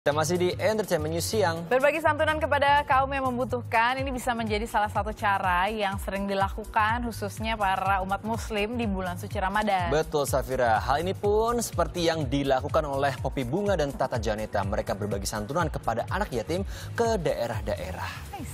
Kita masih di Entertainment News Siang. Berbagi santunan kepada kaum yang membutuhkan ini bisa menjadi salah satu cara yang sering dilakukan khususnya para umat muslim di bulan suci Ramadan. Betul Safira, hal ini pun seperti yang dilakukan oleh Poppy Bunga dan Tata Janeta. Mereka berbagi santunan kepada anak yatim ke daerah-daerah. Nice.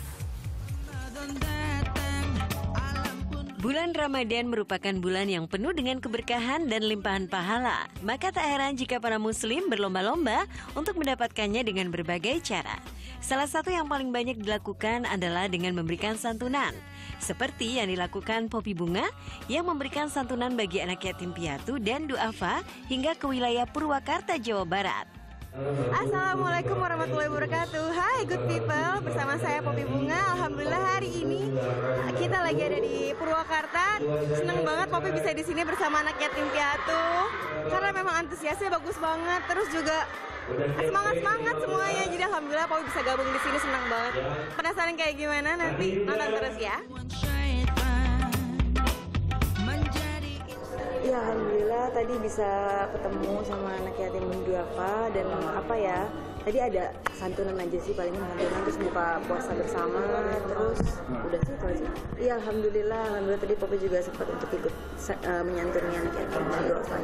Bulan Ramadan merupakan bulan yang penuh dengan keberkahan dan limpahan pahala. Maka tak heran jika para muslim berlomba-lomba untuk mendapatkannya dengan berbagai cara. Salah satu yang paling banyak dilakukan adalah dengan memberikan santunan. Seperti yang dilakukan Poppy Bunga yang memberikan santunan bagi anak yatim piatu dan duafa hingga ke wilayah Purwakarta, Jawa Barat. Assalamualaikum warahmatullahi wabarakatuh. Hai good people, bersama saya Poppy Bunga. Alhamdulillah hari ini kita lagi ada di Purwakarta. Seneng banget Poppy bisa di sini bersama anak yatim piatu. Karena memang antusiasnya bagus banget. Terus juga semangat semuanya. Jadi alhamdulillah Poppy bisa gabung di sini, senang banget. Penasaran kayak gimana? Nanti nonton terus ya. Ya alhamdulillah tadi bisa ketemu sama anak yatim duafa dan tadi ada santunan aja sih, paling santunan terus buka puasa bersama, terus udah sih itu aja. Iya alhamdulillah tadi Poppy juga sempat untuk ikut menyantuni anak yatim duafa.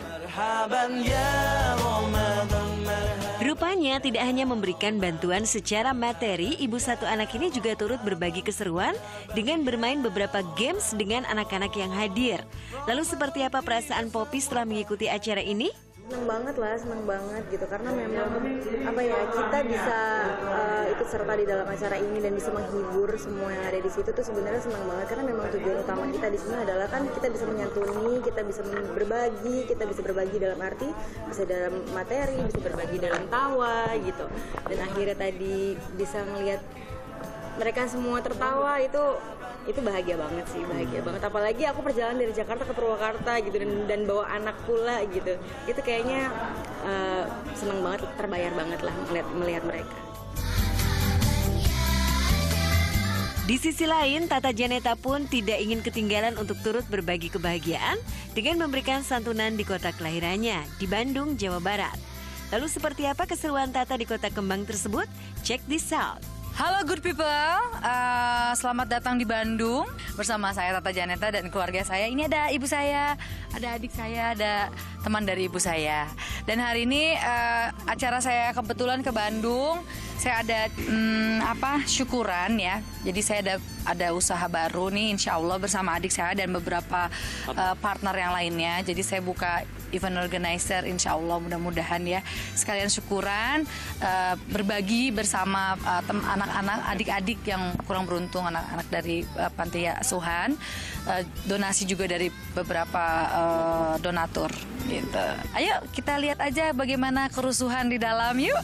Rupanya tidak hanya memberikan bantuan secara materi, ibu satu anak ini juga turut berbagi keseruan dengan bermain beberapa games dengan anak-anak yang hadir. Lalu seperti apa perasaan Poppy setelah mengikuti acara ini? Seneng banget gitu, karena memang kita bisa ikut serta di dalam acara ini dan bisa menghibur semua yang ada di situ tuh sebenarnya seneng banget, karena memang tujuan utama kita di sini adalah kan kita bisa menyantuni, kita bisa berbagi dalam arti bisa dalam materi, bisa berbagi dalam tawa gitu, dan akhirnya tadi bisa ngelihat mereka semua tertawa, itu bahagia banget sih, bahagia banget. Apalagi aku perjalanan dari Jakarta ke Purwakarta gitu dan bawa anak pula gitu. Itu kayaknya seneng banget, terbayar banget lah melihat mereka. Di sisi lain, Tata Janeta pun tidak ingin ketinggalan untuk turut berbagi kebahagiaan dengan memberikan santunan di kota kelahirannya, di Bandung, Jawa Barat. Lalu seperti apa keseruan Tata di kota kembang tersebut? Check this out. Halo good people, selamat datang di Bandung bersama saya Tata Janeta dan keluarga saya. Ini ada ibu saya, ada adik saya, ada teman dari ibu saya. Dan hari ini acara saya kebetulan ke Bandung. Saya ada syukuran ya. Jadi saya ada usaha baru nih insya Allah bersama adik saya dan beberapa partner yang lainnya. Jadi saya buka event organizer insya Allah, mudah-mudahan ya. Sekalian syukuran, berbagi bersama anak-anak, adik-adik yang kurang beruntung, anak-anak dari panti asuhan. Donasi juga dari beberapa donatur gitu. Ayo kita lihat aja bagaimana kerusuhan di dalam, yuk.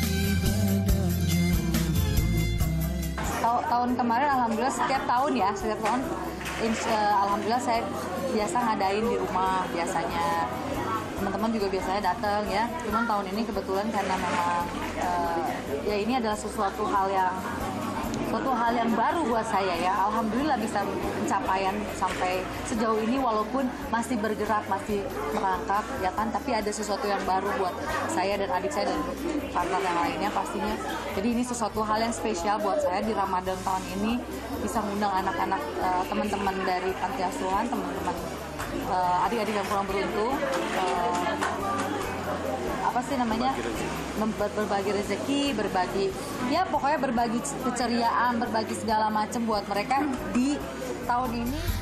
Tahun kemarin alhamdulillah setiap tahun alhamdulillah saya biasa ngadain di rumah biasanya. Teman-teman juga biasanya datang ya. Cuman tahun ini kebetulan karena memang ini adalah suatu hal yang baru buat saya ya. Alhamdulillah bisa pencapaian sampai sejauh ini walaupun masih bergerak, masih merangkak ya kan, tapi ada sesuatu yang baru buat saya dan adik saya dan partner yang lainnya pastinya. Jadi ini sesuatu hal yang spesial buat saya di Ramadan tahun ini, bisa mengundang anak-anak teman-teman dari panti asuhan, teman-teman adik-adik yang kurang beruntung, berbagi rezeki, pokoknya berbagi keceriaan, berbagi segala macam buat mereka di tahun ini.